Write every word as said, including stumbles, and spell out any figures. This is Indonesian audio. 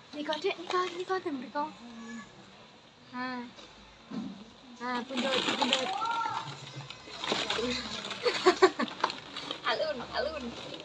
Nika Dek, Nika, Nika tem mriko. Nah. Nah, pundut, pundut. Alun, alun.